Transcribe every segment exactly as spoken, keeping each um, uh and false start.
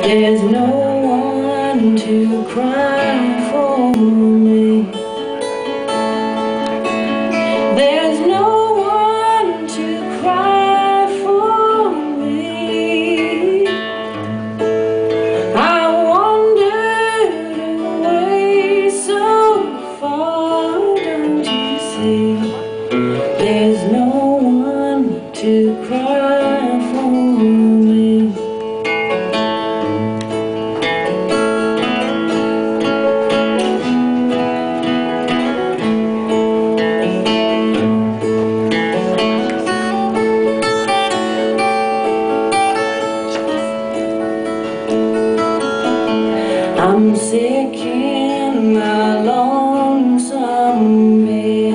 There's no one to cry for me. There's no one to cry for me. I wandered away so far, don't you see? There's no one to cry for me. I'm sick in my lonesome bed.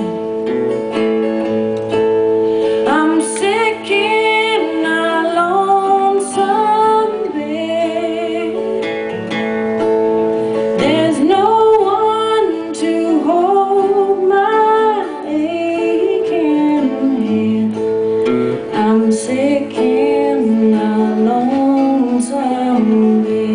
I'm sick in my lonesome bed. There's no one to hold my aching head. I'm sick in my lonesome bed.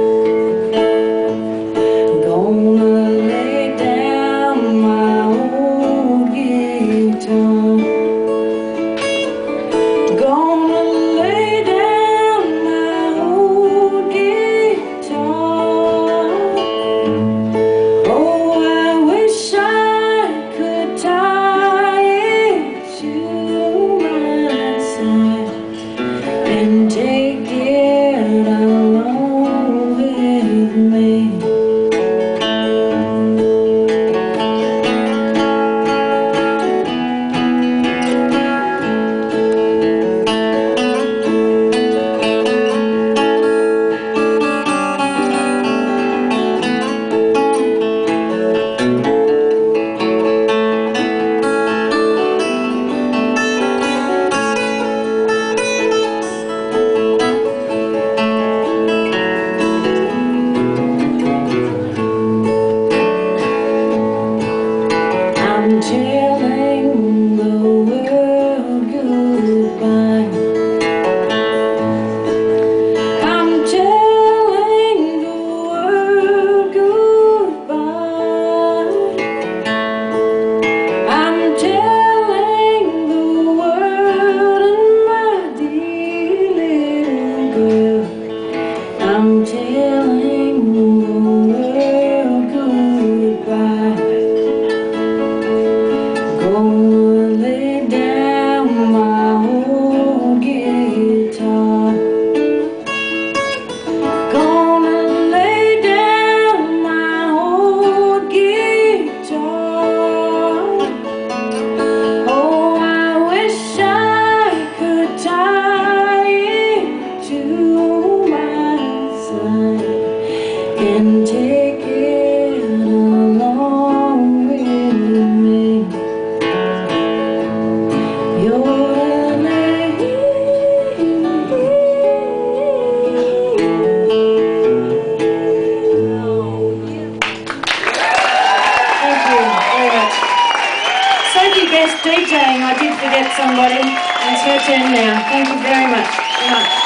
I'm telling the world goodbye. I'm telling the world goodbye. I'm telling the world and my dear little girl. I'm telling the world goodbye. Gonna lay down my old guitar. Gonna lay down my old guitar. Oh, I wish I could tie it to my side and take it along with me. Best DJing, I did forget somebody. It's her turn now. Thank you very much. Good night.